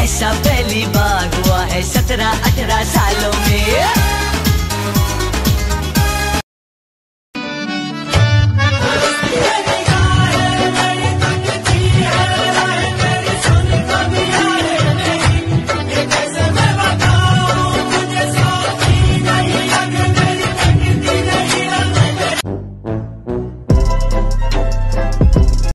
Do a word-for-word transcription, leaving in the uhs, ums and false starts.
ऐसा पहली बार हुआ है सत्रह अठारह सालों में।